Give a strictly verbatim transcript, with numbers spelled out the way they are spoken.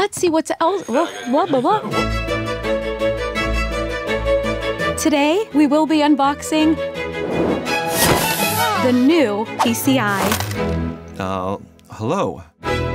Let's see what's else. Whoa, whoa, whoa, whoa. Today, we will be unboxing the new PCEye. Uh, hello.